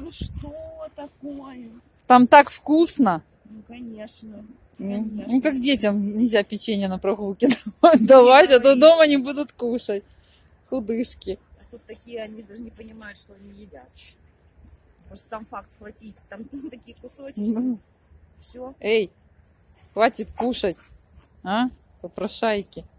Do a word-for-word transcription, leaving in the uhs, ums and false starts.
Ну что такое? Там так вкусно. Ну, конечно. Ну, конечно. ну, как детям нельзя печенье на прогулке давать, а то дома не будут кушать. Худышки. А тут такие, они даже не понимают, что они едят. Может, сам факт схватить, там такие кусочки. Ну. Все. Эй, хватит кушать, а, попрошайки.